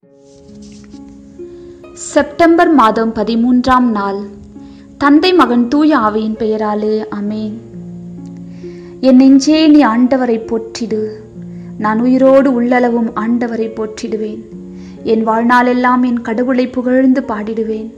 September மாதம் 13ஆம் நாள். தந்தை மகன் தூய ஆவியின் பெயராலே ஆமென். என் நெஞ்சே நீ ஆண்டவரை போற்றிடு. நான் உயிரோடு உள்ளளவும் ஆண்டவரை போற்றிடுவேன். என் வாழ்நாளெல்லாம் என் கடவுளை புகழ்ந்து பாடிடுவேன்.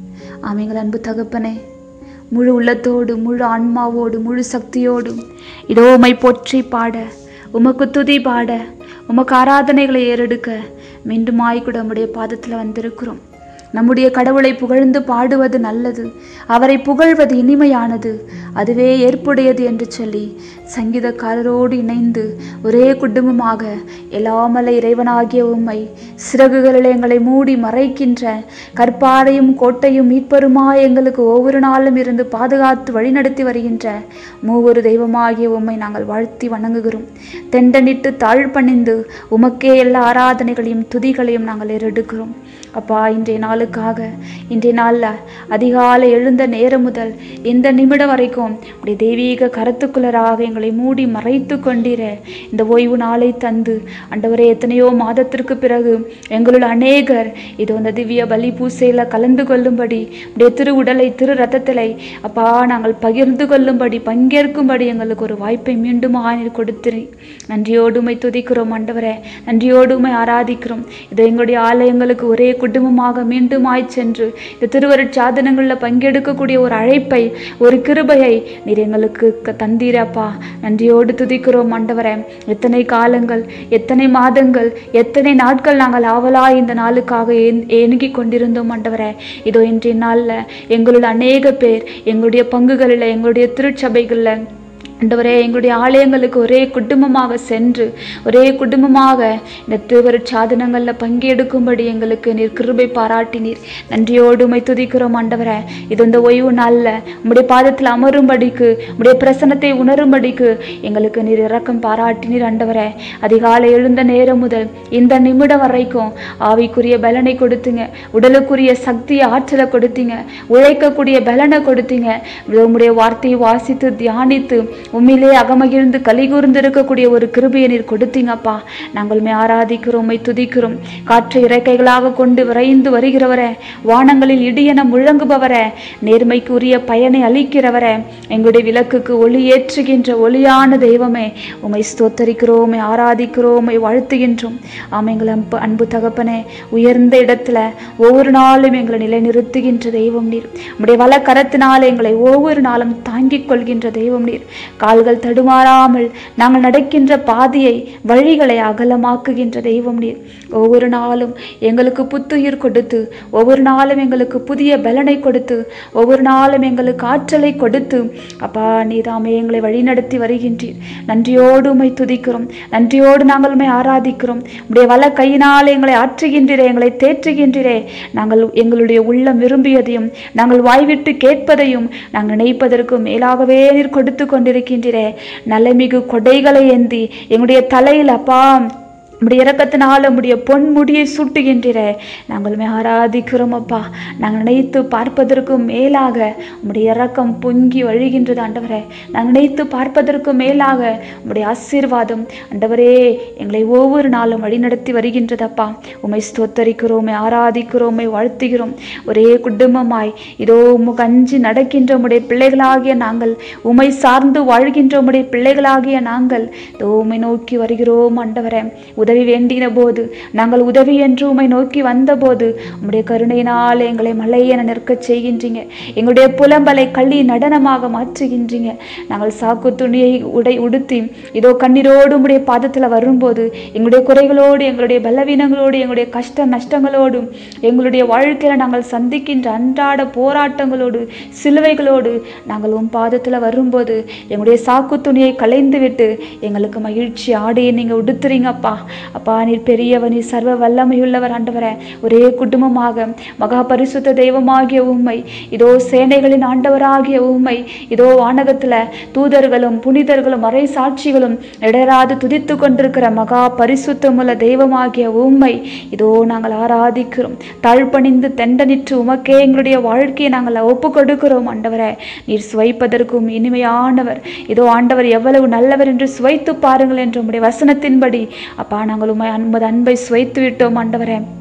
ஆமென். அன்பு தகப்பனே, முழு உள்ளத்தோடு, முழு ஆன்மாவோடு, முழு சக்தியோடும் இதோ உம்மை போற்றி பாட, உமக்கு துதி பாட, உமக்கு ஆராதனைகளை ஏறெடுக்க மீண்டுமாய் கூட நம்முடைய பாதத்தில் வந்திருக்கிறோம். நம்முடைய கடவுளை புகழ்ந்து பாடுவது நல்லது, அவரை புகழ்வது இனிமையானது, அதுவே ஏற்புடையது என்று சொல்லி சங்கீதக்காரரோடு இணைந்து ஒரே குடும்பமாக எல்லாமல்ல இறைவனாகிய உம்மை சிறகுகளில் எங்களை மூடி மறைக்கின்ற கற்பாரையும் கோட்டையும் மீட்பருமாய் எங்களுக்கு ஒவ்வொரு நாளும் இருந்து பாதுகாத்து வழிநடத்தி வருகின்ற மூவொரு தெய்வமாகிய உம்மை நாங்கள் வாழ்த்தி வணங்குகிறோம். தெண்டனிட்டு தாழ்பணிந்து உமக்கே எல்லா ஆராதனைகளையும் துதிகளையும் நாங்கள் ஏறெடுக்கிறோம். அப்பா, இன்றைய நாளுக்காக, இன்றைய நாளில் அதிகாலை எழுந்த நேரம் முதல் இந்த நிமிடம் வரைக்கும் உடைய தெய்வீக கருத்துக்குள்ளராக எங்களை மூடி மறைத்து கொண்டிர இந்த ஓய்வு நாளை தந்து ஆண்டவரே, எத்தனையோ மாதத்திற்கு பிறகு எங்களுள் அநேகர் இதோ இந்த திவ்ய பலி பூசையில் கலந்து கொள்ளும்படி, உடைய திரு உடலை திரு ரத்தத்திலை அப்பா நாங்கள் பகிர்ந்து கொள்ளும்படி, பங்கேற்கும்படி எங்களுக்கு ஒரு வாய்ப்பை மீண்டும் ஆணில் கொடுத்துரு. நன்றியோடுமை துதிக்கிறோம் ஆண்டவரே, நன்றியோடுமை ஆராதிக்கிறோம். இதோ எங்களுடைய ஆலயங்களுக்கு ஒரே குடும்பமாக மீண்டும் சென்று இந்த திருவருட் சாதனங்களில் பங்கெடுக்கக்கூடிய ஒரு அழைப்பை, ஒரு கிருபையை நீர் எங்களுக்கு தந்தீரப்பா. நன்றியோடு துதிக்கிறோம் ஆண்டவரே. எத்தனை காலங்கள், எத்தனை மாதங்கள், எத்தனை நாட்கள் நாங்கள் ஆவலாய் இந்த நாளுக்காக ஏங்கி கொண்டிருந்தோம் ஆண்டவரே. இதோ இன்றைய நாளில் எங்களுடைய அநேக பேர் எங்களுடைய பங்குகளில், எங்களுடைய திருச்சபைகளில் ஆண்டவரே, எங்களுடைய ஆலயங்களுக்கு ஒரே குடும்பமாக சென்று ஒரே குடும்பமாக இந்த திருவருட் சாதனங்களில் பங்கெடுக்கும்படி எங்களுக்கு நீர் கிருபை பாராட்டினீர். நன்றியோடு உம்மை துதிக்கிறோம் ஆண்டவரே. இது இந்த ஓய்வு நாளில் உம்முடைய பாதத்தில் அமரும்படிக்கு, உம்முடைய பிரசன்னத்தை உணரும்படிக்கு எங்களுக்கு நீர் இரக்கம் பாராட்டினீர் ஆண்டவரே. அதிகாலை எழுந்த நேரம் முதல் இந்த நிமிடம் வரைக்கும் ஆவிக்குரிய பலனை கொடுத்தீங்க, உடலுக்குரிய சக்தி ஆற்றலை கொடுத்தீங்க, உழைக்கக்கூடிய பலனை கொடுத்தீங்க. உம்முடைய வார்த்தையை வாசித்து தியானித்து உம்மிலே அகமகிழ்ந்து கலிகூர்ந்து இருக்கக்கூடிய ஒரு கிருபையை நீர் கொடுத்தீங்கப்பா. நாங்களுமே ஆராதிக்கிறோம், உம்மை துதிக்கிறோம். காற்று இறக்கைகளாக கொண்டு விரைந்து வருகிறவரே, வானங்களில் இடியென முழங்குபவரே, நேர்மைக்கு உரிய பயனை அளிக்கிறவரே, எங்களுடைய விளக்குக்கு ஒளி ஏற்றுகின்ற ஒளியான தெய்வமே, உம்மை ஸ்தோத்தரிக்கிறோம், உம்மை ஆராதிக்கிறோம், உம்மை வாழ்த்துகின்றோம். எங்கள் அன்பு தகப்பனே, உயர்ந்த இடத்துல ஒவ்வொரு நாளும் எங்களை நிலைநிறுத்துகின்ற தெய்வம் நீர். உம்முடைய வல கரத்தினால் எங்களை ஒவ்வொரு நாளும் தாங்கிக் கொள்கின்ற தெய்வம் நீர். கால்கள் தடுமாறாமல் நாங்கள் நடக்கின்ற பாதையை, வழிகளை அகலமாக்குகின்ற தெய்வம் நீர். ஒவ்வொரு நாளும் எங்களுக்கு புத்துயிர் கொடுத்து, ஒவ்வொரு நாளும் எங்களுக்கு புதிய பலனை கொடுத்து, ஒவ்வொரு நாளும் எங்களுக்கு ஆற்றலை கொடுத்து அப்பா நீதாமே எங்களை வழிநடத்தி வருகின்றீர். நன்றியோடு உம்மை துதிக்கிறோம், நன்றியோடு நாங்கள் உம்மை ஆராதிக்கிறோம். உடைய வல கையினால் எங்களை ஆற்றுகின்றீரே, எங்களை தேற்றுகின்றீரே. நாங்கள் எங்களுடைய உள்ளம் விரும்பியதையும் நாங்கள் வாய்விட்டு கேட்பதையும் நாங்கள் நினைப்பதற்கும் மேலாகவே நீர் கொடுத்து கொண்டிருக்கின்றீரே. நல்ல மிகு கொடைகளை ஏந்தி எங்களுடைய தலையில் அப்பா உம்முடைய இரக்கத்தினால் உம்முடைய பொன்முடியை சூட்டுகின்றீரே. நாங்களுமே ஆராதிக்கிறோம் அப்பா. நாங்கள் நினைத்து பார்ப்பதற்கும் மேலாக உம்முடைய இரக்கம் பொங்கி வழிகின்றது ஆண்டவரே. நாங்கள் நினைத்து பார்ப்பதற்கும் மேலாக உம்முடைய ஆசீர்வாதம் ஆண்டவரே எங்களை ஒவ்வொரு நாளும் வழிநடத்தி வருகின்றதப்பா. உம்மை ஸ்தோத்தரிக்கிறோம், உம்மை ஆராதிக்கிறோம், உம்மை வாழ்த்துகிறோம். ஒரே குடும்பமாய் இதோ உமக்கு அஞ்சி நடக்கின்ற உம்முடைய பிள்ளைகளாகிய நாங்கள், உம்மை சார்ந்து வாழ்கின்ற உம்முடைய பிள்ளைகளாகிய நாங்கள் இதோ உம்மை நோக்கி வருகிறோம் ஆண்டவரே. உதவி வேண்டின போது, நாங்கள் உதவி என்று உம்மை நோக்கி வந்த போது உம்முடைய கருணையினால் எங்களை மலையென நிற்க செய்கின்றீங்க. எங்களுடைய புலம்பலை கள்ளி நடனமாக மாற்றுகின்றீங்க. நாங்கள் சாக்கு துணியை உடுத்தி இதோ கண்ணீரோடு உம்முடைய பாதத்தில் வரும்போது எங்களுடைய குறைகளோடு, எங்களுடைய பலவீனங்களோடு, எங்களுடைய கஷ்ட நஷ்டங்களோடும், எங்களுடைய வாழ்க்கையில் நாங்கள் சந்திக்கின்ற அன்றாட போராட்டங்களோடு, சிலுவைகளோடு நாங்கள் உம் பாதத்தில் வரும்போது எங்களுடைய சாக்கு துணியை களைந்து விட்டு எங்களுக்கு மகிழ்ச்சி ஆடையை நீங்கள் உடுத்துறீங்கப்பா. அப்பா நீர் பெரியவர், நீர் சர்வ வல்லமையுள்ளவர் ஆண்டவரே. ஒரே குடும்பமாக மகா பரிசுத்த தெய்வமாகிய உம்மை, இதோ சேனைகளின் ஆண்டவராகிய உம்மை, இதோ வானகத்துல தூதர்களும் புனிதர்களும் மறை சாட்சிகளும் இடராது துதித்து கொண்டிருக்கிற மகா பரிசுத்தமுள்ள தெய்வமாகிய உம்மை இதோ நாங்கள் ஆராதிக்கிறோம். தாழ்பணிந்து தெண்டனிற்று உமக்கே எங்களுடைய வாழ்க்கையை நாங்கள் ஒப்பு கொடுக்கிறோம் ஆண்டவரே. நீர் சுவைப்பதற்கும் இனிமையானவர். இதோ ஆண்டவர் எவ்வளவு நல்லவர் என்று சுவைத்து பாருங்கள் என்ற உம்முடைய வசனத்தின்படி அப்பா நாங்கள் உம்மை அன்பை சுவைத்து விட்டோம் ஆண்டவரே.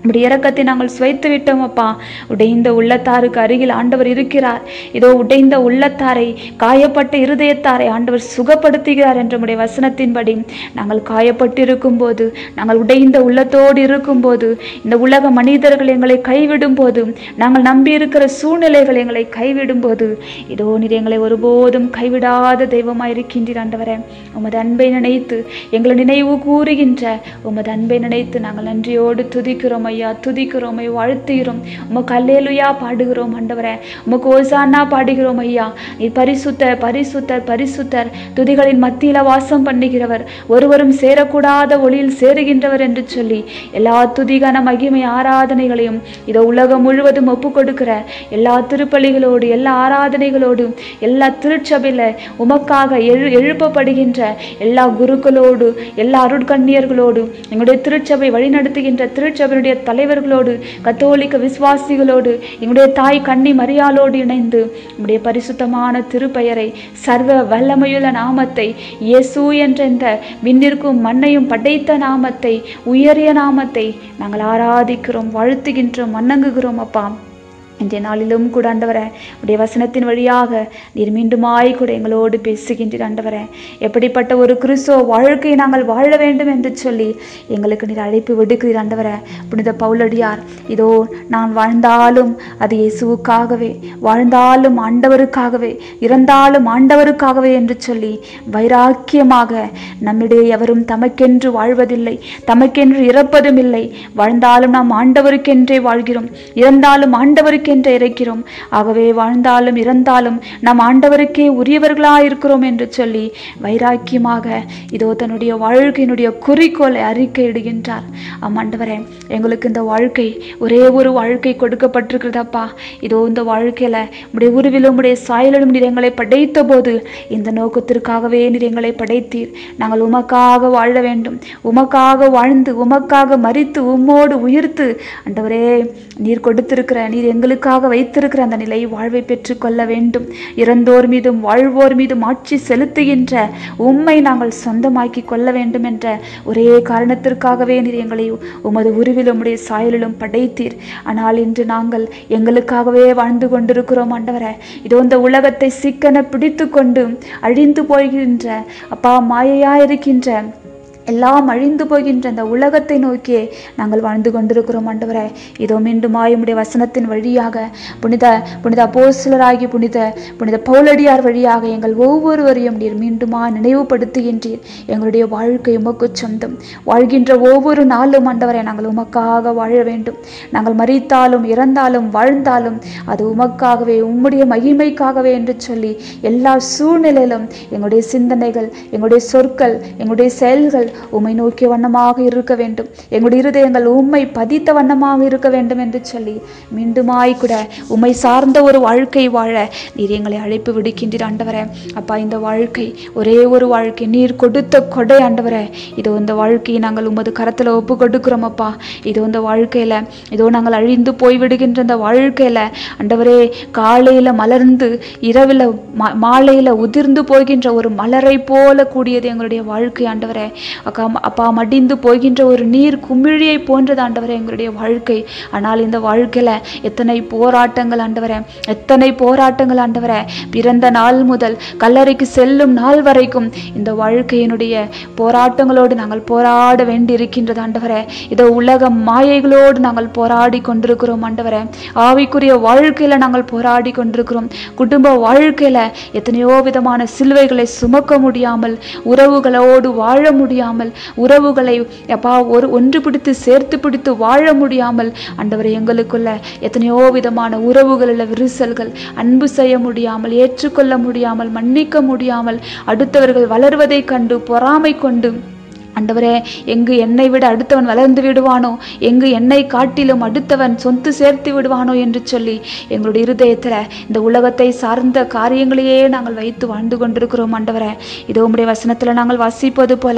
உடைய இரக்கத்தை நாங்கள் சுவைத்து விட்டோம் அப்பா. உடைந்த உள்ளத்தாருக்கு அருகில் ஆண்டவர் இருக்கிறார். இதோ உடைந்த உள்ளத்தாரை, காயப்பட்ட இருதயத்தாரை ஆண்டவர் சுகப்படுத்துகிறார் என்ற உடைய வசனத்தின்படி நாங்கள் காயப்பட்டு இருக்கும் போது, நாங்கள் உடைந்த உள்ளத்தோடு இருக்கும் போது, இந்த உலக மனிதர்கள் எங்களை கைவிடும் போது, நாங்கள் நம்பியிருக்கிற சூழ்நிலைகள் எங்களை கைவிடும் போது, இதோ நீர் எங்களை ஒருபோதும் கைவிடாத தெய்வமாய் இருக்கின்றீர் ஆண்டவரே. உமது அன்பை நினைத்து எங்களை நினைவு கூறுகின்ற உமது அன்பை நினைத்து நாங்கள் நன்றியோடு துதிக்கிறோம் ஐயா, துதிக்கிறோம், வாழ்த்துகிறோம். உமக்கு அல்லேலூயா பாடுகிறோம் ஆண்டவரே. உமக்கு ஓசானா பாடுகிறோம் ஐயா. நீ பரிசுத்தர் பரிசுத்தர் பரிசுத்தர், துதிகளின் மத்தியில வாசம் பண்ணுகிறவர், ஒருவரும் சேரக்கூடாத ஒளியில் சேருகின்றவர் என்று சொல்லி எல்லா துதிகான மகிமை ஆராதனைகளையும் இதோ உலகம் முழுவதும் ஒப்பு கொடுக்கிற எல்லா திருப்பலிகளோடு, எல்லா ஆராதனைகளோடு, எல்லா திருச்சபையில உமக்காக எழுப்பப்படுகின்ற எல்லா குருக்களோடு, எல்லா அருட்கண்ணியர்களோடு, எங்களுடைய திருச்சபை வழிநடத்துகின்ற திருச்சபையுடைய தலைவர்களோடு, கத்தோலிக்க விசுவாசிகளோடு, எங்களுடைய தாய் கன்னி மரியாளோடு இணைந்து நம்முடைய பரிசுத்தமான திருப்பெயரை, சர்வ வல்லமையுள்ள நாமத்தை, இயேசு என்ற இந்த விண்ணிற்கும் மண்ணையும் படைத்த நாமத்தை, உயரிய நாமத்தை நாங்கள் ஆராதிக்கிறோம், வாழ்த்துகின்றோம், வணங்குகிறோம் அப்பா. இன்றைய நாளிலும் கூட ஆண்டவரே, உடைய வசனத்தின் வழியாக நீர் மீண்டுமாய் கூட எங்களோடு பேசுகின்றீர் ஆண்டவரே. எப்படிப்பட்ட ஒரு கிறிஸ்துவ வாழ்க்கையை நாங்கள் வாழ வேண்டும் என்று சொல்லி எங்களுக்கு நீர் அழைப்பு விடுக்கிறீர் ஆண்டவரே. புனித பவுலடியார், இதோ நான் வாழ்ந்தாலும் அது இயேசுவுக்காகவே, வாழ்ந்தாலும் ஆண்டவருக்காகவே, இறந்தாலும் ஆண்டவருக்காகவே என்று சொல்லி வைராக்கியமாக நம்மிடையே எவரும் தமக்கென்று வாழ்வதில்லை, தமக்கென்று இறப்பதும் இல்லை. வாழ்ந்தாலும் நாம் ஆண்டவருக்கென்றே வாழ்கிறோம், இறந்தாலும் ஆண்டவருக்கு என்று இருக்கிறோம். ஆகவே வாழ்ந்தாலும் இறந்தாலும் நாம் ஆண்டவருக்கே உரியவர்களாயிருக்கிறோம் என்று சொல்லி வைராக்கியமாக இதோ தன்னுடைய வாழ்க்கையினுடைய குறிக்கோளை அறிக்கையிடுகின்றார். ஆண்டவரே, எங்களுக்கு இந்த வாழ்க்கை ஒரே ஒரு வாழ்க்கை கொடுக்கப்பட்டிருக்கிறதப்பா. இதோ இந்த வாழ்க்கையில உடைய உருவிலும் உடைய சாயலிலும் நீர் எங்களை படைத்த போது இந்த நோக்கத்திற்காகவே நீர் எங்களை படைத்தீர். நாங்கள் உமக்காக வாழ வேண்டும், உமக்காக வாழ்ந்து உமக்காக மரித்து உம்மோடு உயிர்த்து ஆண்டவரே நீர் கொடுத்திருக்கிற, நீர் எங்களுக்கு வைத்திருக்கிற அந்த நிலை வாழ்வை பெற்றுக் கொள்ள வேண்டும். இறந்தோர் மீதும் வாழ்வோர் மீதும் ஆட்சி செலுத்துகின்ற உம்மை நாங்கள் சொந்தமாக்கி கொள்ள வேண்டும் என்ற ஒரே காரணத்திற்காகவே நீர் எங்களை உமது உருவிலும் உடைய சாயலிலும் படைத்தீர். ஆனால் இன்று நாங்கள் எங்களுக்காகவே வாழ்ந்து கொண்டிருக்கிறோம் ஆண்டவரே. இதோ இந்த உலகத்தை சிக்கன பிடித்து கொண்டு அழிந்து போகின்ற அப்பா, மாயையாயிருக்கின்ற எல்லாம் அழிந்து போகின்ற அந்த உலகத்தை நோக்கியே நாங்கள் வாழ்ந்து கொண்டிருக்கிறோம் ஆண்டவரே. இதோ மீண்டும் உம்முடைய வசனத்தின் வழியாக புனித அப்போஸ்தலராகி புனித பவுலடியார் வழியாக எங்கள் ஒவ்வொருவரையும் நீர் மீண்டுமா நினைவுபடுத்துகின்றீர். எங்களுடைய வாழ்க்கை உமக்கு சொந்தம். வாழ்கின்ற ஒவ்வொரு நாளும் ஆண்டவரே நாங்கள் உமக்காக வாழ வேண்டும். நாங்கள் மரித்தாலும் இறந்தாலும் வாழ்ந்தாலும் அது உமக்காகவே, உம்முடைய மகிமைக்காகவே என்று சொல்லி எல்லா சூழ்நிலையிலும் எங்களுடைய சிந்தனைகள், எங்களுடைய சொற்கள், எங்களுடைய செயல்கள் உம்மை நோக்கிய வண்ணமாக இருக்க வேண்டும். எங்களுடைய இருதயங்கள் உம்மை பதித்த வண்ணமாக இருக்க வேண்டும் என்று சொல்லி மீண்டுமாய் கூட உம்மை சார்ந்த ஒரு வாழ்க்கை வாழ நீர் எங்களை அழைப்பு விடுக்கின்றீர் ஆண்டவரே. அப்பா, இந்த வாழ்க்கை ஒரே ஒரு வாழ்க்கை, நீர் கொடுத்த கொடை ஆண்டவரே. இதோ இந்த வாழ்க்கையை நாங்கள் உமது கரத்தில் ஒப்பு கொடுக்கிறோம் அப்பா. இதோ இந்த வாழ்க்கையில இதோ நாங்கள் அழிந்து போய்விடுகின்ற இந்த வாழ்க்கையில ஆண்டவரே, காலையில மலர்ந்து இரவில் மாலையில உதிர்ந்து போகின்ற ஒரு மலரை போல கூடியது எங்களுடைய வாழ்க்கை ஆண்டவரே. அப்பா, மடிந்து போகின்ற ஒரு நீர் குமிழியை போன்றது ஆண்டவரே எங்களுடைய வாழ்க்கை. ஆனால் இந்த வாழ்க்கையில எத்தனை போராட்டங்கள் ஆண்டவரே, எத்தனை போராட்டங்கள் ஆண்டவரே. பிறந்த நாள் முதல் கல்லறைக்கு செல்லும் நாள் வரைக்கும் இந்த வாழ்க்கையினுடைய போராட்டங்களோடு நாங்கள் போராட வேண்டி இருக்கின்றது ஆண்டவரே. இதோ உலக மாயைகளோடு நாங்கள் போராடி கொண்டிருக்கிறோம் ஆண்டவரே. ஆவிக்குரிய வாழ்க்கையில நாங்கள் போராடி கொண்டிருக்கிறோம். குடும்ப வாழ்க்கையில எத்தனையோ விதமான சிலுவைகளை சுமக்க முடியாமல், உறவுகளோடு வாழ முடியாமல், உறவுகளை அப்பா ஒன்று பிடித்து சேர்த்து பிடித்து வாழ முடியாமல் ஆண்டவரே, எங்களுக்குள்ள எத்தனையோ விதமான உறவுகளில் விரிசல்கள், அன்பு செய்ய முடியாமல், ஏற்றுக்கொள்ள முடியாமல், மன்னிக்க முடியாமல், அடுத்தவர்கள் வளர்வதை கண்டு பொறாமை கொண்டு ஆண்டவரே, எங்கு என்னை விட அடுத்தவன் வளர்ந்து விடுவானோ, எங்கு என்னை காட்டிலும் அடுத்தவன் சொத்து சேர்த்து விடுவானோ என்று சொல்லி எங்களுடைய இருதயத்தில் இந்த உலகத்தை சார்ந்த காரியங்களையே நாங்கள் வைத்து வாழ்ந்து கொண்டிருக்கிறோம் ஆண்டவரே. இதோ உம்முடைய வசனத்தில் நாங்கள் வாசிப்பது போல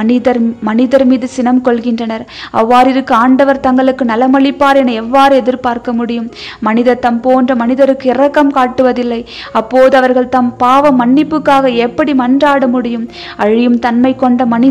மனிதர் மீது சினம் கொள்கின்றனர், அவ்வாறு இருக்க ஆண்டவர் தங்களுக்கு நலமளிப்பார் என எவ்வாறு எதிர்பார்க்க முடியும்? மனிதர் தம் போன்ற மனிதருக்கு இரக்கம் காட்டுவதில்லை. அப்போது அவர்கள் தம் பாவ மன்னிப்புக்காக எப்படி மன்றாட முடியும்? அழியும் தன்மை கொண்ட மனிதர் வெகு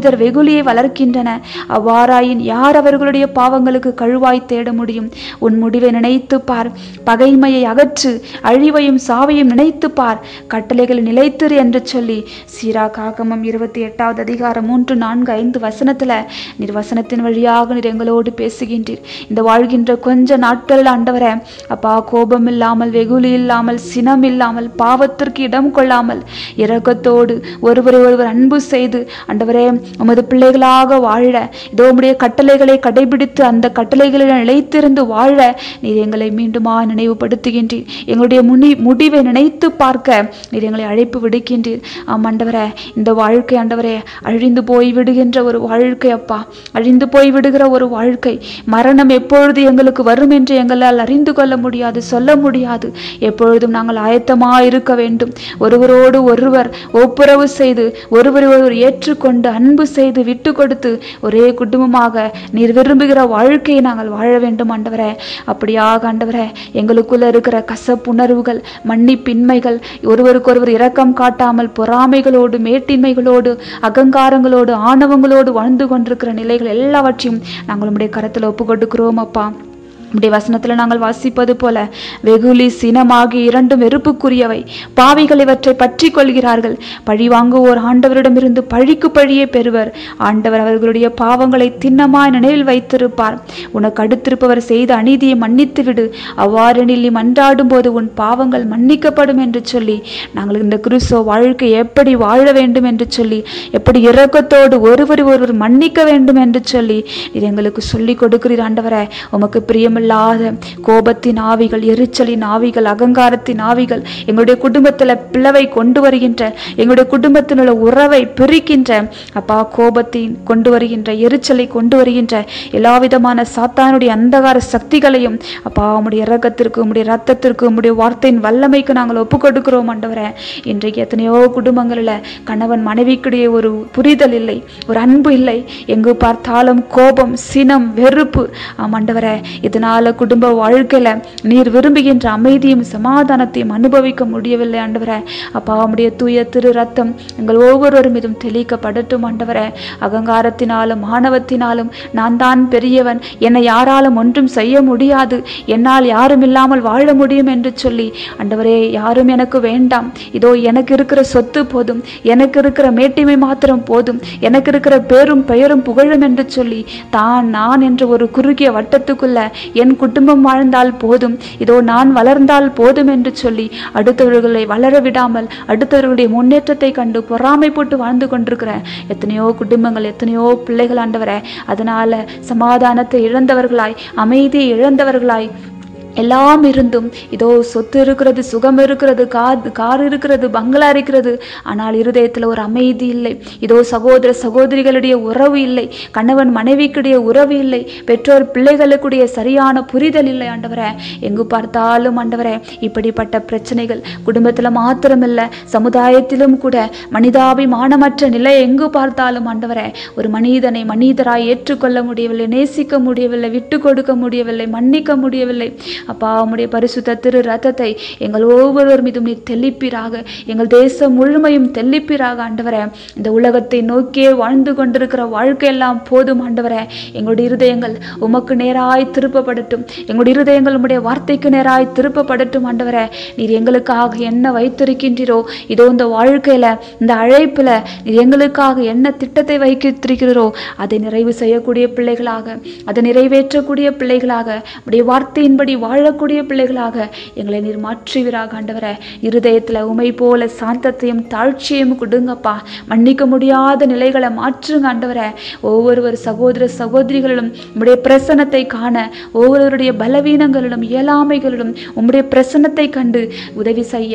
வெகுளியை வளர்க்கின்றன. அவ்வாறாயின் யார் அவர்களுடைய பாவங்களுக்கு கழுவாய் தேட முடியும்? உன் முடிவை நினைத்து பார், பகைமையை அகற்று, அழிவையும் சாவையும் நினைத்து பார், கட்டளைகள் நிலைத்திரு என்று சொல்லி சீராக்காகமம் 28வது அதிகாரம் 3, 4, 5 வசனத்துல நீர் வசனத்தின் வழியாக நீர் எங்களோடு பேசுகின்றீர். இந்த வாழ்கின்ற கொஞ்ச நாட்கள் ஆண்டவரே அப்பா, கோபம் இல்லாமல், வெகுளி இல்லாமல், சினம் இல்லாமல், பாவத்திற்கு இடம் கொள்ளாமல், இரக்கத்தோடு ஒருவரை ஒருவர் அன்பு செய்து ஆண்டவரே உமது பிள்ளைகளாக வாழ, இதோ உம்முடைய கட்டளைகளை கடைபிடித்து அந்த கட்டளைகளில் நிலைத்திருந்து வாழ நீர் எங்களை மீண்டுமா நினைவுபடுத்துகின்றீர். எங்களுடைய முடிவை நினைத்து பார்க்க நீர் எங்களை அழைப்பு விடுக்கின்றீர். ஆண்டவரே, இந்த வாழ்க்கை ஆண்டவரே அழிந்து போய் விடுகின்ற ஒரு வாழ்க்கை அப்பா, அழிந்து போய் விடுகிற ஒரு வாழ்க்கை. மரணம் எப்பொழுது எங்களுக்கு வரும் என்று எங்களால் அறிந்து கொள்ள முடியாது, சொல்ல முடியாது. எப்பொழுதும் நாங்கள் ஆயத்தமாக இருக்க வேண்டும். ஒருவரோடு ஒருவர் ஒப்புரவு செய்து, ஒருவரை ஒருவர் ஏற்றுக்கொண்டு, அன்பு செய்து, விட்டு கொடுத்து, ஒரே குடும்பமாக நீர் விரும்புகிற வாழ்க்கையை நாங்கள் வாழ வேண்டும் ஆண்டவரே. அப்படியாக ஆண்டவரே எங்களுக்குள்ள இருக்கிற கசப்புணர்வுகள், மன்னிப்பின்மைகள், ஒருவருக்கொருவர் இரக்கம் காட்டாமல் பொறாமைகளோடு, மேட்டின்மைகளோடு, அகங்காரங்களோடு, ஆணவங்களோடு வாழ்ந்து கொண்டிருக்கிற நிலைகள் எல்லாவற்றையும் நாங்கள் உம்முடைய கரத்தில் ஒப்பு கொடுக்கிறோம் அப்பா. நம்முடைய வசனத்தில் நாங்கள் வாசிப்பது போல வெகுளி, சினமாகி இரண்டும் வெறுப்புக்குரியவை. பாவிகள் இவற்றை பற்றி கொள்கிறார்கள். பழி வாங்குவோர் ஆண்டவரிடமிருந்து பழிக்கு பழியே பெறுவர். ஆண்டவர் அவர்களுடைய பாவங்களை திண்ணமாய் நினைவில் வைத்திருப்பார். உனக்கு அடுத்திருப்பவர் செய்த அநீதியை மன்னித்து விடு, அவ்வாறெனில் நீ மன்றாடும் போது உன் பாவங்கள் மன்னிக்கப்படும் என்று சொல்லி நாங்கள் இந்த கிறிஸ்துவ வாழ்க்கை எப்படி வாழ வேண்டும் என்று சொல்லி, எப்படி இரக்கத்தோடு ஒருவர் ஒருவர் மன்னிக்க வேண்டும் என்று சொல்லி இது எங்களுக்கு சொல்லிக் கொடுக்கிறீர் ஆண்டவரே. உமக்கு பிரியமில்லாத கோபத்தின் ஆவிகள், எரிச்சலின் ஆவிகள், அகங்காரத்தின் ஆவிகள் எங்களுடைய குடும்பத்தில் பிளவை கொண்டு வருகின்ற, எங்களுடைய குடும்பத்தில் உள்ள உறவை பிரிக்கின்ற அப்பா, கோபத்தின் கொண்டு வருகின்ற, எரிச்சலை கொண்டு வருகின்ற எல்லா விதமான சாத்தானுடைய அந்தகார சக்திகளையும் அப்பா உம்முடைய இரக்கத்திற்கு, உம்முடைய ரத்தத்திற்கு, உம்முடைய வார்த்தையின் வல்லமைக்கு நாங்கள் ஒப்பு கொடுக்கிறோம் ஆண்டவரே. இன்றைக்கு எத்தனையோ குடும்பங்களில் கணவன் மனைவிக்கிடையே ஒரு புரிதல் இல்லை, ஒரு அன்பு இல்லை. எங்கு பார்த்தாலும் கோபம், சினம், வெறுப்பு. ஆண்டவரே, இதனால் குடும்ப வாழ்க்கையில நீர் விரும்புகின்ற அமைதியும் சமாதானத்தையும் அனுபவிக்க முடியவில்லை ஆண்டவரே. அப்பா உம்முடைய தூய திரு ரத்தம் எங்கள் ஒவ்வொருவரும் மீதும் தெளிக்கப்படட்டும் ஆண்டவரே. அகங்காரத்தினாலும் ஆணவத்தினாலும் நான் தான் பெரியவன், என்னை யாராலும் ஒன்றும் செய்ய முடியாது, என்னால் யாரும் இல்லாமல் வாழ முடியும் என்று சொல்லி ஆண்டவரே யாரும் எனக்கு வேண்டாம், இதோ எனக்கு இருக்கிற சொத்து போதும், எனக்கு இருக்கிற மேட்டிமை மாத்திரம் போதும், எனக்கு இருக்கிற பேரும் பெயரும் புகழும் என்று சொல்லி தான் நான் என்ற ஒரு குறுகிய வட்டத்துக்குள்ள என் குடும்பம் வாழ்ந்தால் போதும், இதோ நான் வளர்ந்தால் போதும் என்று சொல்லி அடுத்தவர்களை வளர விடாமல், அடுத்தவர்களுடைய முன்னேற்றத்தை கண்டு பொறாமை போட்டு வாழ்ந்து கொண்டிருக்கிற எத்தனையோ குடும்பங்கள், எத்தனையோ பிள்ளைகள் ஆண்டவரே. அதனால சமாதானத்தை இழந்தவர்களாய், அமைதியை இழந்தவர்களாய் எல்லாம் இருந்தும் இதோ சொத்து இருக்கிறது, சுகம் இருக்கிறது, கார் இருக்கிறது, பங்களா இருக்கிறது, ஆனால் இருதயத்தில் ஒரு அமைதி இல்லை. இதோ சகோதர சகோதரிகளுடைய உறவு இல்லை, கணவன் மனைவிக்குடைய உறவு இல்லை, பெற்றோர் பிள்ளைகளுக்குடைய சரியான புரிதல் இல்லை ஆண்டவரே. எங்கு பார்த்தாலும் ஆண்டவரே இப்படிப்பட்ட பிரச்சனைகள் குடும்பத்தில் மாத்திரமில்லை, சமுதாயத்திலும் கூட மனிதாபிமானமற்ற நிலை எங்கு பார்த்தாலும் ஆண்டவரே. ஒரு மனிதனை மனிதராய் ஏற்றுக்கொள்ள முடியவில்லை, நேசிக்க முடியவில்லை, விட்டு கொடுக்க முடியவில்லை, மன்னிக்க முடியவில்லை. அப்பா உம்முடைய பரிசுத்த திரு ரத்தத்தை எங்கள் ஒவ்வொருவர் மீதும் நீர் தெளிப்பீராக, எங்கள் தேசம் முழுமையும் தெளிப்பீராக ஆண்டவரே. இந்த உலகத்தை நோக்கியே வாழ்ந்து கொண்டிருக்கிற வாழ்க்கையெல்லாம் போதும் ஆண்டவரே. எங்களுடைய இருதயங்கள் உமக்கு நேராய் திருப்பப்படட்டும், எங்களுடைய இருதயங்கள் உம்முடைய வார்த்தைக்கு நேராய் திருப்பப்படட்டும் ஆண்டவரே. நீர் எங்களுக்காக என்ன வைத்திருக்கின்றீரோ, இதோ இந்த வாழ்க்கையில, இந்த அழைப்புல நீர் எங்களுக்காக என்ன திட்டத்தை வைத்திருக்கிறீரோ அதை நிறைவு செய்யக்கூடிய பிள்ளைகளாக, அதை நிறைவேற்றக்கூடிய பிள்ளைகளாக, உடைய வார்த்தையின்படி வாழக்கூடிய பிள்ளைகளாக எங்களை நீர் மாற்றுவீராக ஆண்டவரே. இருதயத்துல உமை போல சாந்தத்தையும் தாழ்ச்சியையும் கொடுங்கப்பா. மன்னிக்க முடியாத நிலைகளை மாற்றுங்க ஆண்டவரே. ஒவ்வொருவர் சகோதர சகோதரிகளிலும் உம்முடைய பிரசன்னத்தை காண, ஒவ்வொருவருடைய பலவீனங்களிலும் இயலாமைகளிலும் உம்முடைய பிரசன்னத்தை கண்டு உதவி செய்ய,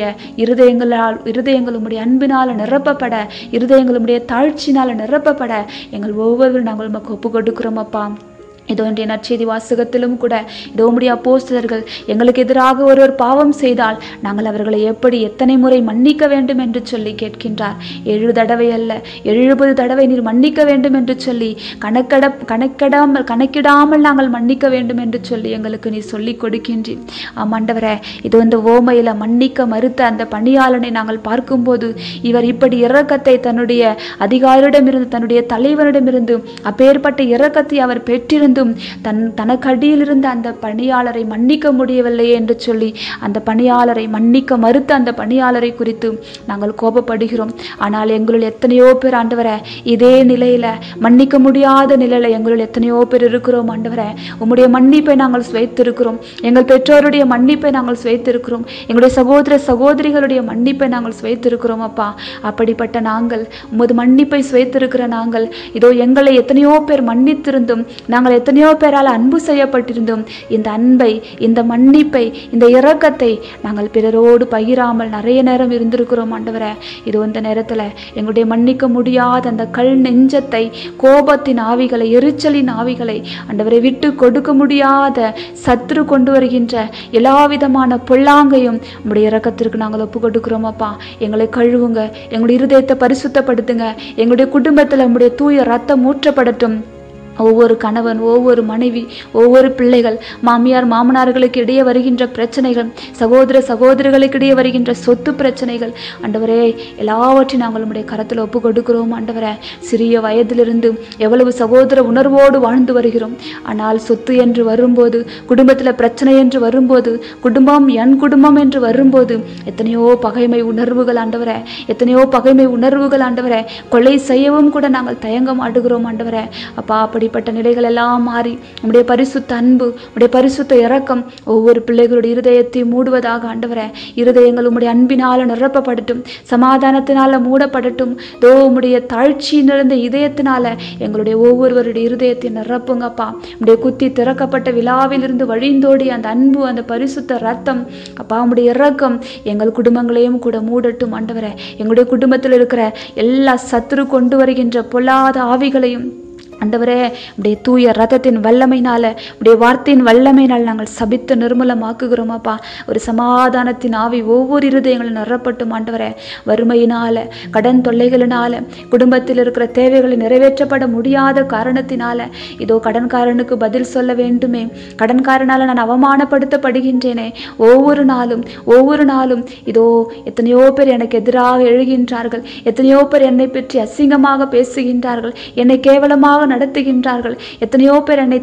இருதயங்கள் உம்முடைய அன்பினால நிரப்பப்பட, இருதயங்கள் உம்முடைய தாழ்ச்சினால நிரப்பப்பட எங்கள் ஒவ்வொருவரும் நாங்கள் உமக்கு ஒப்பு கொடுக்கிறோம் அப்பா. இதோ இன்றைய நற்செய்தி வாசகத்திலும் கூட இதோ உம்முடைய அப்போஸ்தலர்கள் எங்களுக்கு எதிராக ஒருவர் பாவம் செய்தால் நாங்கள் அவர்களை எப்படி எத்தனை முறை மன்னிக்க வேண்டும் என்று சொல்லி கேட்கின்றார். 7 தடவை அல்ல 70 தடவை நீர் மன்னிக்க வேண்டும் என்று சொல்லி கணக்கிடாமல் நாங்கள் மன்னிக்க வேண்டும் என்று சொல்லி எங்களுக்கு நீ சொல்லி கொடுக்கின்றீர். ஆண்டவரே, இது இந்த ஓமையில மன்னிக்க மறுத்த அந்த பணியாளனை நாங்கள் பார்க்கும்போது இவர் இப்படி இரக்கத்தை தன்னுடைய அதிகாரியிடமிருந்து தன்னுடைய தலைவரிடமிருந்து அப்பேற்பட்ட இரக்கத்தை அவர் பெற்றிருந்தும் தனக்கு அடியில் இருந்த அந்த பணியாளரை மன்னிக்க முடியவில்லையே என்று சொல்லி அந்த பணியாளரை மன்னிக்க மறுத்த அந்த பணியாளரை குறித்து நாங்கள் கோபப்படுகிறோம். ஆனால் எங்களுள் எத்தனையோ பேர் ஆண்டவரே இதே நிலையில மன்னிக்க முடியாத நிலையில எங்களுள் எத்தனையோ பேர் இருக்கிறோம். ஆண்டவரே, உம்முடைய மன்னிப்பை நாங்கள் சுவைத்திருக்கிறோம். எங்கள் பெற்றோருடைய மன்னிப்பை நாங்கள் சுவைத்திருக்கிறோம். எங்களுடைய சகோதர சகோதரிகளுடைய மன்னிப்பை நாங்கள் சுவைத்திருக்கிறோம். அப்பா, அப்படிப்பட்ட நாங்கள் உமது மன்னிப்பை சுவைத்திருக்கிற நாங்கள் இதோ எங்களை எத்தனையோ பேர் மன்னித்திருந்தும் நாங்கள் எத்தனையோ பேரால் அன்பு செய்யப்பட்டிருந்தோம். இந்த அன்பை, இந்த மன்னிப்பை, இந்த இரக்கத்தை நாங்கள் பிறரோடு பகிராமல் நிறைய நேரம் இருந்திருக்கிறோம். ஆண்டவரே, இது இந்த நேரத்தில் எங்களுடைய மன்னிக்க முடியாத அந்த கல் நெஞ்சத்தை, கோபத்தின் ஆவிகளை, எரிச்சலின் ஆவிகளை ஆண்டவரை விட்டு கொடுக்க முடியாத சத்துரு கொண்டு வருகின்ற எல்லா விதமான பொல்லாங்கையும் உங்களுடைய இரக்கத்திற்கு நாங்கள் ஒப்பு கொடுக்கிறோம். அப்பா, எங்களை கழுவுங்க, எங்களுடைய இருதயத்தை பரிசுத்தப்படுத்துங்க, எங்களுடைய குடும்பத்தில் உங்களுடைய தூய ரத்தம் ஊற்றப்படட்டும். ஒவ்வொரு கணவன், ஒவ்வொரு மனைவி, ஒவ்வொரு பிள்ளைகள், மாமியார் மாமனார்களுக்கு இடையே வருகின்ற பிரச்சனைகள், சகோதர சகோதரிகளுக்கு இடையே வருகின்ற சொத்து பிரச்சனைகள் ஆண்டவரே எல்லாவற்றையும் நாங்கள் உம்முடைய கரத்தில் ஒப்பு கொடுக்கிறோம். ஆண்டவரே, சிறிய வயதிலிருந்து எவ்வளவு சகோதர உணர்வோடு வாழ்ந்து வருகிறோம். ஆனால் சொத்து என்று வரும்போது, குடும்பத்தில் பிரச்சனை என்று வரும்போது, குடும்பம் என் குடும்பம் என்று வரும்போது எத்தனையோ பகைமை உணர்வுகள் ஆண்டவரே, எத்தனையோ பகைமை உணர்வுகள் ஆண்டவரே, கொலை செய்யவும் கூட நாங்கள் தயங்க மாட்டுகிறோம். ஆண்டவரே, அப்பா, அப்படிப்பட்ட நிலைகள் எல்லாம் மாறி உம்முடைய பரிசுத்த அன்பு, உம்முடைய பரிசுத்த இரக்கம் ஒவ்வொரு பிள்ளைகளுடைய இருதயத்தை மூடுவதாக. ஆண்டவரே, இருதயங்கள் உம்முடைய அன்பினால நிரப்பப்படட்டும், சமாதானத்தினால மூடப்படட்டும். தோ உம்முடைய தாழ்ச்சி நிறைந்த இதயத்தினால எங்களுடைய ஒவ்வொருவருடைய இருதயத்தை நிரப்புங்கப்பா. உம்முடைய குத்தி திறக்கப்பட்ட விழாவிலிருந்து வழிந்தோடி அந்த அன்பு, அந்த பரிசுத்த ரத்தம் அப்பா, உம்முடைய இரக்கம் எங்கள் குடும்பங்களையும் கூட மூடட்டும். ஆண்டவரே, எங்களுடைய குடும்பத்தில் இருக்கிற எல்லா சத்துரு கொண்டு வருகின்ற பொல்லாத ஆவிகளையும் ஆண்டவரே உடைய தூய ரத்தத்தின் வல்லமையினால, உடைய வார்த்தையின் வல்லமையினால் நாங்கள் சபித்து நிர்மூலமாக்குகிறோமாப்பா. ஒரு சமாதானத்தின் ஆவி ஒவ்வொரு இருதயங்களும் நிறப்பட்டும். ஆண்டவரே, வறுமையினால, கடன் தொல்லைகளினால, குடும்பத்தில் இருக்கிற தேவைகளை நிறைவேற்றப்பட முடியாத காரணத்தினால இதோ கடன்காரனுக்கு பதில் சொல்ல வேண்டுமே, கடன்காரனால நான் அவமானப்படுத்தப்படுகின்றேனே, ஒவ்வொரு நாளும் இதோ எத்தனையோ பேர் எனக்கு எதிராக எழுகின்றார்கள், எத்தனையோ பேர் என்னை பற்றி அசிங்கமாக பேசுகின்றார்கள், என்னை கேவலமாக நடத்துகின்றார்கள், எத்தனையோ பேர் என்னை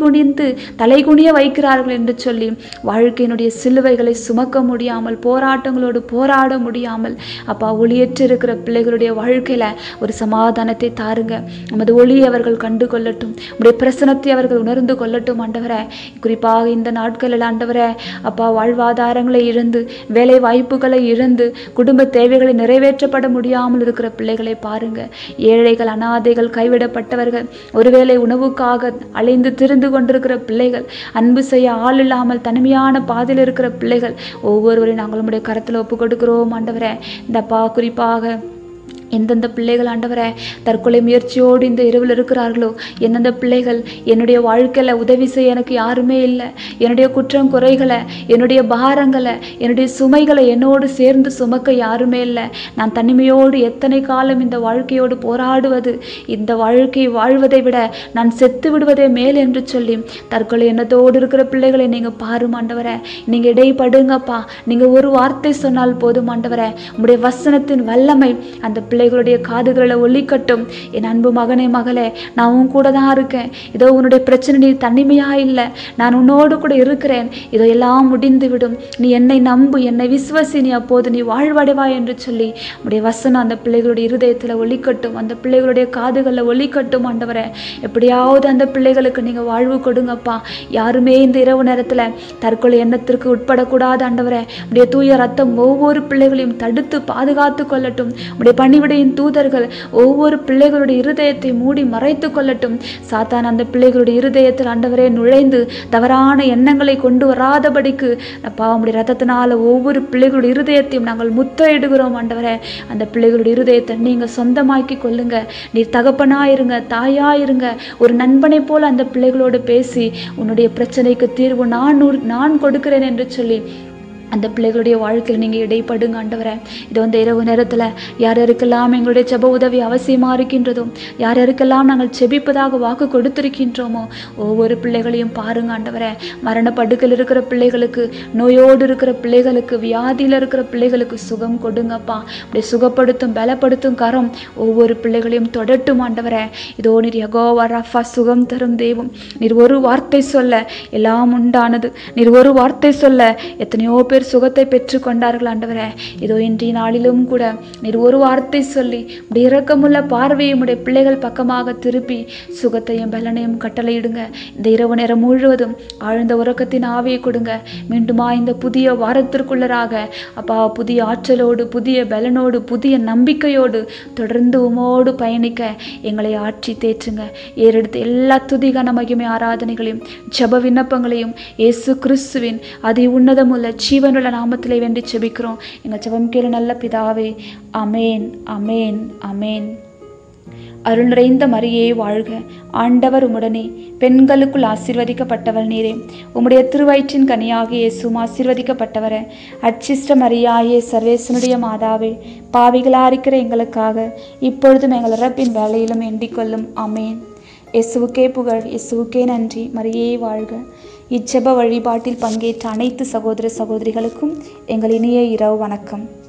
தலைகுனிய வைக்கிறார்கள் என்று சொல்லி வாழ்க்கையினுடைய சிலுவைகளை சுமக்க முடியாமல், போராட்டங்களோடு போராட முடியாமல் அப்பா ஒளியற்றிருக்கிற பிள்ளைகளுடைய வாழ்க்கையில ஒரு சமாதானத்தை தாருங்க. நமது ஒளியை அவர்கள் கண்டு கொள்ளட்டும், உடைய பிரசனத்தை அவர்கள் உணர்ந்து கொள்ளட்டும். ஆண்டவரே, குறிப்பாக இந்த நாட்களில் ஆண்டவரே அப்பா, வாழ்வாதாரங்களை இழந்து, வேலை வாய்ப்புகளை இழந்து, குடும்ப தேவைகளை நிறைவேற்றப்பட முடியாமல் இருக்கிற பிள்ளைகளை பாருங்க. ஏழைகள், அனாதைகள், கைவிடப்பட்டவர்கள், ஒருவேளை உணவுக்காக அலைந்து திரிந்து கொண்டிருக்கிற பிள்ளைகள், அன்பு செய்ய ஆள் இல்லாமல் தனிமையான பாதையில் இருக்கிற பிள்ளைகள் ஒவ்வொருவரையும் நாங்கள் உம்முடைய கரத்தில் ஒப்பு கொடுக்கிறோம். ஆண்டவரே, இந்தப்பா குறிப்பாக எந்தெந்த பிள்ளைகள் ஆண்டவரே தற்கொலை முயற்சியோடு இந்த இரவில் இருக்கிறார்களோ, எந்தெந்த பிள்ளைகள் என்னுடைய வாழ்க்கையில் உதவி செய்ய எனக்கு யாருமே இல்லை, என்னுடைய குற்றம் குறைகளை, என்னுடைய பாரங்களை, என்னுடைய சுமைகளை என்னோடு சேர்ந்து சுமக்க யாருமே இல்லை, நான் தனிமையோடு எத்தனை காலம் இந்த வாழ்க்கையோடு போராடுவது, இந்த வாழ்க்கை வாழ்வதை விட நான் செத்து விடுவதே மேல் என்று சொல்லி தற்கொலை எண்ணத்தோடு இருக்கிற பிள்ளைகளை நீங்கள் பாரும். ஆண்டவரே, நீங்கள் இடைப்படுங்கப்பா. நீங்கள் ஒரு வார்த்தை சொன்னால் போதும் ஆண்டவரே, உங்களுடைய வசனத்தின் வல்லமை அந்த பிள்ளைகளுடைய காதுகளில் ஒலிக்கட்டும். என் அன்பு மகனே, மகளே, நான் உன் கூட தான் இருக்கேன். இதோ உன்னுடைய பிரச்சனை நீ தனிமையா இல்லை, நான் உன்னோடு கூட இருக்கிறேன். இதோ எல்லாம் முடிந்து விடும், நீ என்னை நம்பு, என்னை விசுவசி, நீ அப்போது நீ வாழ்வடைவா என்று சொல்லி உடைய வசனம் அந்த பிள்ளைகளுடைய இருதயத்தில் ஒலிக்கட்டும், அந்த பிள்ளைகளுடைய காதுகளில் ஒலிக்கட்டும். ஆண்டவரே, எப்படியாவது அந்த பிள்ளைகளுக்கு நீங்கள் வாழ்வு கொடுங்கப்பா. யாருமே இந்த இரவு நேரத்தில் தற்கொலை எண்ணத்திற்கு உட்படக்கூடாது. ஆண்டவரே, உடைய தூய ரத்தம் ஒவ்வொரு பிள்ளைகளையும் தடுத்து பாதுகாத்து கொள்ளட்டும். உடைய பணிவிடை மறுபடியும் தூதர்கள் ஒவ்வொரு பிள்ளைகளுடைய இருதயத்தை மூடி மறைத்து கொள்ளட்டும். சாத்தான் அந்த பிள்ளைகளுடைய இருதயத்தில் ஆண்டவரே நுழைந்து தவறான எண்ணங்களை கொண்டு வராதபடிக்கு அப்பா உம்முடைய ரத்தத்தினால ஒவ்வொரு பிள்ளைகளுடைய இருதயத்தையும் நாங்கள் முத்தமிடுகிறோம் ஆண்டவரே. அந்த பிள்ளைகளுடைய இருதயத்தை நீங்க சொந்தமாக்கி கொள்ளுங்க. நீர் தகப்பனாயிருங்க, தாயாயிருங்க. ஒரு நண்பனை போல அந்த பிள்ளைகளோடு பேசி உன்னுடைய பிரச்சனைக்கு தீர்வு நான் கொடுக்கிறேன் என்று சொல்லி அந்த பிள்ளைகளுடைய வாழ்க்கையில் நீங்கள் இடைப்படுங்க ஆண்டவரே. இது வந்து இரவு நேரத்தில் யார் யாருக்கெல்லாம் எங்களுடைய ஜெப உதவி அவசியமாக இருக்கின்றதோ, யார் யாருக்கெல்லாம் நாங்கள் செபிப்பதாக வாக்கு கொடுத்திருக்கின்றோமோ ஒவ்வொரு பிள்ளைகளையும் பாருங்க ஆண்டவரே. மரணப்படுக்கையில் இருக்கிற பிள்ளைகளுக்கு, நோயோடு இருக்கிற பிள்ளைகளுக்கு, வியாதியில் இருக்கிற பிள்ளைகளுக்கு சுகம் கொடுங்கப்பா. அப்படி சுகப்படுத்தும் பலப்படுத்தும் கரம் ஒவ்வொரு பிள்ளைகளையும் தொடட்டும் ஆண்டவரே. இதோ நீர் யெகோவா ரஃபா, சுகம் தரும் தெய்வம். நீர் ஒரு வார்த்தை சொல்ல எல்லாம் உண்டானது. நீர் ஒரு வார்த்தை சொல்ல எத்தனையோ பேர் சுகத்தை பெற்று கொண்டார்கள் ஆண்டவரே. இதோ இன்றைய நாளிலும் கூட நீர் ஒரு வார்த்தை சொல்லி உடைய இரக்கமுள்ள பார்வையை உடைய பிள்ளைகள் பக்கமாக திருப்பி சுகத்தையும் பலனையும் கட்டளையிடுங்க. இந்த இரவு நேரம் முழுவதும் ஆழ்ந்த உறக்கத்தின் ஆவியை கொடுங்க. மீண்டுமா இந்த புதிய வாரத்திற்குள்ளராக அப்பா புதிய ஆற்றலோடு, புதிய பலனோடு, புதிய நம்பிக்கையோடு தொடர்ந்து உமோடு பயணிக்க எங்களை ஆட்சி தேற்றுங்க. ஏறெடுத்து எல்லா துதிகான மகிமை ஆராதனைகளையும் ஜெப விண்ணப்பங்களையும் இயேசு கிறிஸ்துவின் அதி உன்னதமுள்ள ஜீவனுள்ள நாமத்திலே வேண்டி செபிக்கிறோம் எங்கள் ஜெபம் கேளு நல்ல பிதாவே. அமேன், அமேன், அமேன். அருள் நிறைந்த மரியே வாழ்க, ஆண்டவர் உம்முடனே, பெண்களுக்குள் ஆசீர்வதிக்கப்பட்டவள் நீரே. உம்முடைய திருவயிற்றின் கனியாகிய இயேசுவும் ஆசீர்வதிக்கப்பட்டவரே. அச்சிஷ்ட மரியாயே, சர்வேசனுடைய மாதாவே, பாவிகளாக இருக்கிற எங்களுக்காக இப்பொழுதும் எங்கள் இறப்பின் வேலையிலும் எண்ணிக் கொள்ளும். அமேன். இயேசுவுக்கே புகழ், இயேசுவுக்கே நன்றி. மரியே வாழ்க. இச்செப வழிபாட்டில் பங்கேற்ற அனைத்து சகோதர சகோதரிகளுக்கும் எங்கள் இனிய இரவு வணக்கம்.